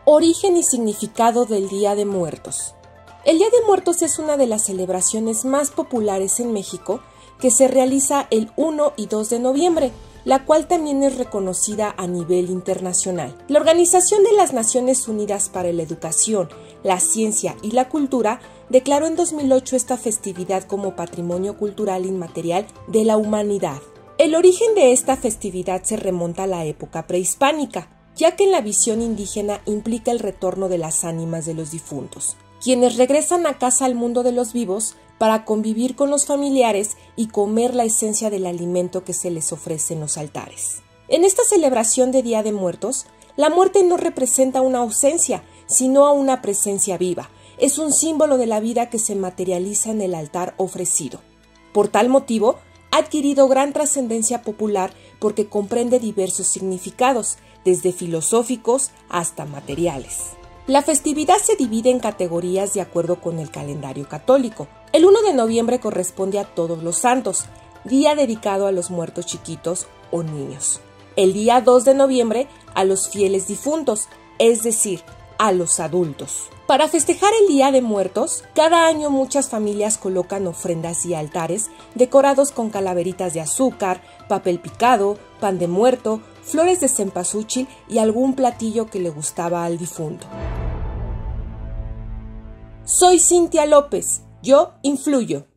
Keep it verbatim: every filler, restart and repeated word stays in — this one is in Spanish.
Origen y significado del Día de Muertos. El Día de Muertos es una de las celebraciones más populares en México que se realiza el uno y dos de noviembre, la cual también es reconocida a nivel internacional. La Organización de las Naciones Unidas para la Educación, la Ciencia y la Cultura declaró en dos mil ocho esta festividad como Patrimonio Cultural Inmaterial de la Humanidad. El origen de esta festividad se remonta a la época prehispánica, ya que en la visión indígena implica el retorno de las ánimas de los difuntos, quienes regresan a casa al mundo de los vivos para convivir con los familiares y comer la esencia del alimento que se les ofrece en los altares. En esta celebración de Día de Muertos, la muerte no representa una ausencia, sino a una presencia viva. Es un símbolo de la vida que se materializa en el altar ofrecido. Por tal motivo, ha adquirido gran trascendencia popular porque comprende diversos significados, desde filosóficos hasta materiales. La festividad se divide en categorías de acuerdo con el calendario católico. El uno de noviembre corresponde a Todos los Santos, día dedicado a los muertos chiquitos o niños. El día dos de noviembre a los fieles difuntos, es decir, a los adultos. Para festejar el Día de Muertos, cada año muchas familias colocan ofrendas y altares decorados con calaveritas de azúcar, papel picado, pan de muerto, flores de cempasúchil y algún platillo que le gustaba al difunto. Soy Cintia López, yo influyo.